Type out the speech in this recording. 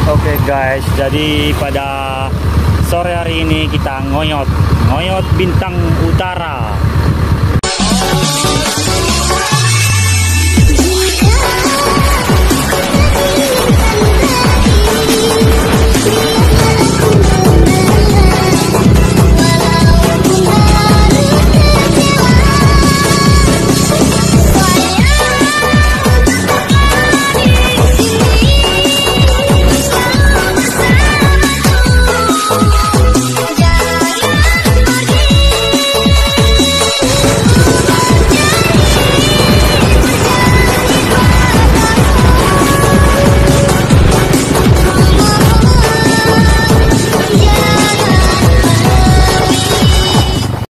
Oke guys, jadi pada sore hari ini kita ngoyot Bintang Utara.